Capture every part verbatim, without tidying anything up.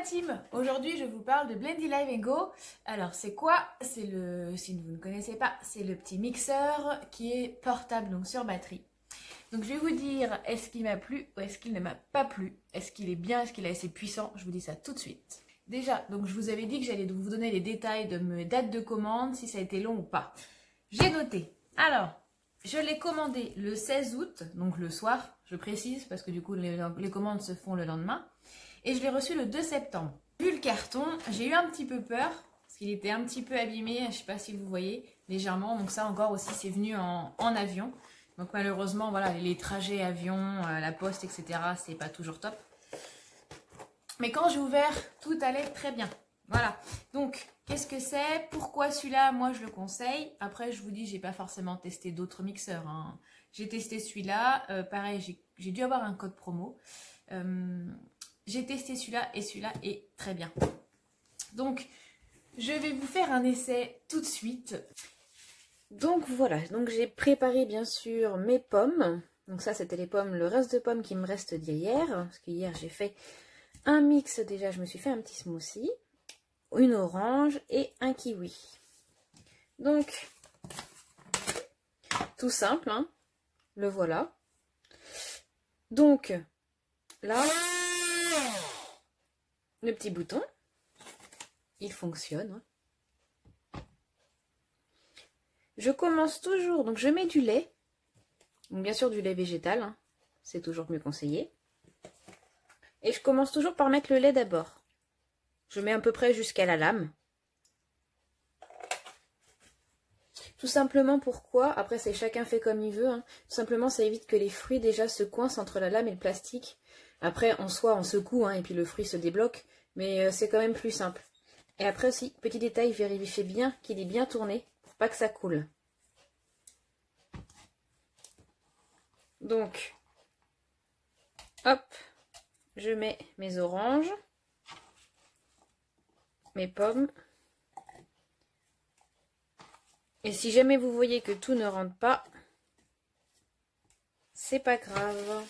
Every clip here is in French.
team, aujourd'hui je vous parle de Blendy Live Go. Alors c'est quoi? C'est le, si vous ne connaissez pas, c'est le petit mixeur qui est portable, donc sur batterie. Donc je vais vous dire, est-ce qu'il m'a plu ou est-ce qu'il ne m'a pas plu? Est-ce qu'il est bien, est-ce qu'il est assez puissant? Je vous dis ça tout de suite. Déjà, donc je vous avais dit que j'allais vous donner les détails de mes dates de commande, si ça a été long ou pas. J'ai noté. Alors, je l'ai commandé le seize août, donc le soir, je précise, parce que du coup les, les commandes se font le lendemain. Et je l'ai reçu le deux septembre. Vu le carton, j'ai eu un petit peu peur, parce qu'il était un petit peu abîmé, je ne sais pas si vous voyez, légèrement. Donc ça encore aussi, c'est venu en, en avion. Donc malheureusement, voilà, les trajets avion, euh, la poste, et cetera, c'est pas toujours top. Mais quand j'ai ouvert, tout allait très bien. Voilà. Donc, qu'est-ce que c'est? Pourquoi celui-là, moi, je le conseille? Après, je vous dis, j'ai pas forcément testé d'autres mixeurs. Hein. J'ai testé celui-là. Euh, pareil, j'ai dû avoir un code promo. Euh, j'ai testé celui-là et celui-là est très bien. Donc, je vais vous faire un essai tout de suite. Donc voilà, donc j'ai préparé bien sûr mes pommes. Donc ça c'était les pommes, le reste de pommes qui me reste d'hier. Parce qu'hier j'ai fait un mix, déjà je me suis fait un petit smoothie. Une orange et un kiwi. Donc, tout simple, hein, le voilà. Donc, là, le petit bouton, il fonctionne. Hein. Je commence toujours, donc je mets du lait, donc bien sûr du lait végétal, hein, c'est toujours mieux conseillé. Et je commence toujours par mettre le lait d'abord. Je mets à peu près jusqu'à la lame. Tout simplement pourquoi, après c'est chacun fait comme il veut, hein, tout simplement ça évite que les fruits déjà se coincent entre la lame et le plastique. Après en soi on secoue hein, et puis le fruit se débloque, mais euh, c'est quand même plus simple. Et après aussi, petit détail, vérifiez bien qu'il est bien tourné pour pas que ça coule. Donc, hop, je mets mes oranges. Mes pommes. Et si jamais vous voyez que tout ne rentre pas, c'est pas grave.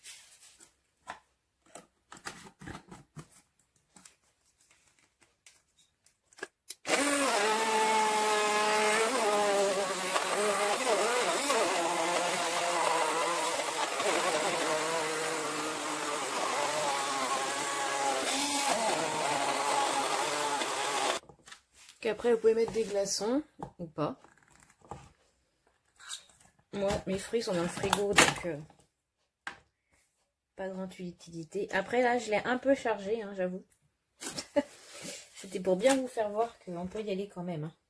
Après, vous pouvez mettre des glaçons ou pas. Moi, mes fruits sont dans le frigo, donc euh, pas grande utilité. Après, là, je l'ai un peu chargé, hein, j'avoue. C'était pour bien vous faire voir qu'on peut y aller quand même. Hein.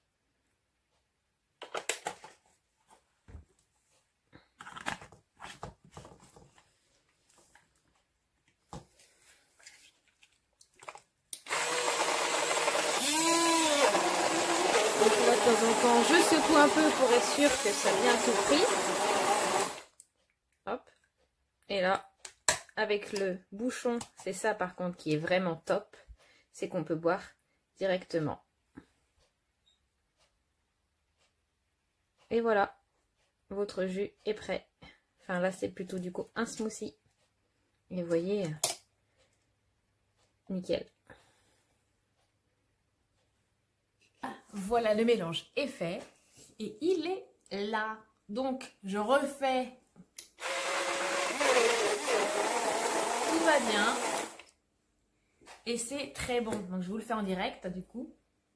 De temps en temps, je secoue un peu pour être sûr que ça a bien tout pris. Hop. Et là, avec le bouchon, c'est ça par contre qui est vraiment top, c'est qu'on peut boire directement. Et voilà, votre jus est prêt. Enfin là, c'est plutôt du coup un smoothie. Et vous voyez, nickel. Voilà, le mélange est fait et il est là. Donc, je refais. Tout va bien. Et c'est très bon. Donc, je vous le fais en direct, du coup.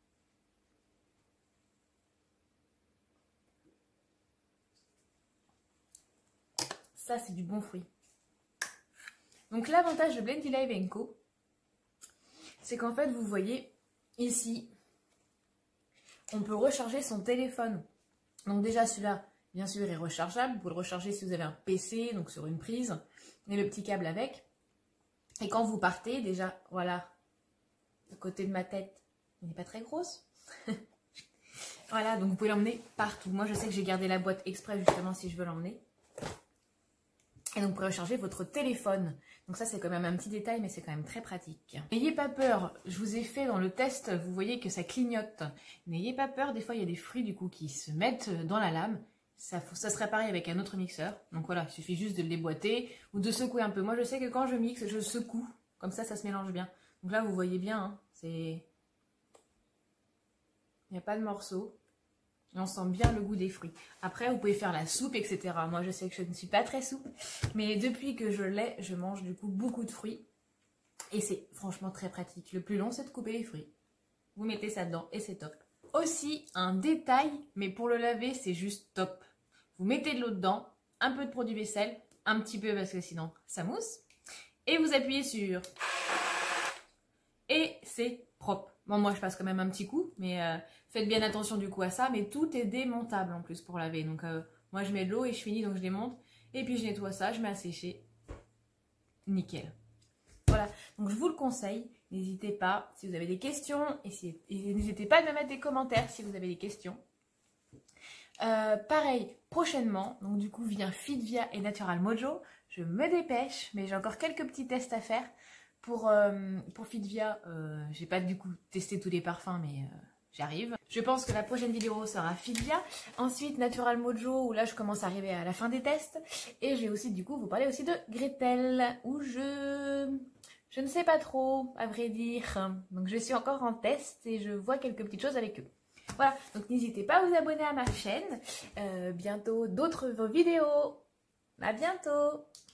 Ça, c'est du bon fruit. Donc, l'avantage de Blendy Live Co, c'est qu'en fait, vous voyez ici, on peut recharger son téléphone. Donc déjà celui-là, bien sûr, est rechargeable. Vous pouvez le recharger si vous avez un P C, donc sur une prise, et le petit câble avec. Et quand vous partez, déjà, voilà, le côté de ma tête, il n'est pas très grosse. Voilà, donc vous pouvez l'emmener partout. Moi, je sais que j'ai gardé la boîte exprès justement si je veux l'emmener. Et donc, vous pouvez recharger votre téléphone. Donc ça, c'est quand même un petit détail, mais c'est quand même très pratique. N'ayez pas peur, je vous ai fait dans le test, vous voyez que ça clignote. N'ayez pas peur, des fois, il y a des fruits du coup qui se mettent dans la lame. Ça, ça serait pareil avec un autre mixeur. Donc voilà, il suffit juste de le déboîter ou de secouer un peu. Moi, je sais que quand je mixe, je secoue Comme ça, ça se mélange bien. Donc là, vous voyez bien, hein, c'est... Il n'y a pas de morceaux. Et on sent bien le goût des fruits. Après, vous pouvez faire la soupe, et cetera. Moi, je sais que je ne suis pas très soupe. Mais depuis que je l'ai, je mange du coup beaucoup de fruits. Et c'est franchement très pratique. Le plus long, c'est de couper les fruits. Vous mettez ça dedans et c'est top. Aussi, un détail, mais pour le laver, c'est juste top. Vous mettez de l'eau dedans, un peu de produit vaisselle, un petit peu parce que sinon, ça mousse. Et vous appuyez sur... Et c'est propre. Bon, moi, je passe quand même un petit coup, mais euh, faites bien attention du coup à ça. Mais tout est démontable en plus pour laver. Donc, euh, moi, je mets de l'eau et je finis, donc je démonte. Et puis, je nettoie ça, je mets à sécher. Nickel. Voilà, donc je vous le conseille. N'hésitez pas si vous avez des questions. Et, si, et n'hésitez pas à me mettre des commentaires si vous avez des questions. Euh, pareil, prochainement, donc du coup, vient Fitvia et Natural Mojo. Je me dépêche, mais j'ai encore quelques petits tests à faire. Pour, euh, pour Fitvia, euh, j'ai pas du coup testé tous les parfums, mais euh, j'arrive. Je pense que la prochaine vidéo sera Fitvia. Ensuite, Natural Mojo, où là je commence à arriver à la fin des tests. Et je vais aussi du coup vous parler aussi de Gretel, où je... Je ne sais pas trop, à vrai dire. Donc je suis encore en test et je vois quelques petites choses avec eux. Voilà, donc n'hésitez pas à vous abonner à ma chaîne. Euh, bientôt d'autres vidéos. À bientôt!